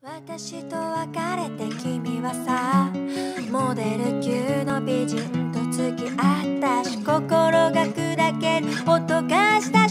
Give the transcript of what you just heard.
私と別れて君はさ、モデル級の美人と付き合ったし、心が砕ける音がした。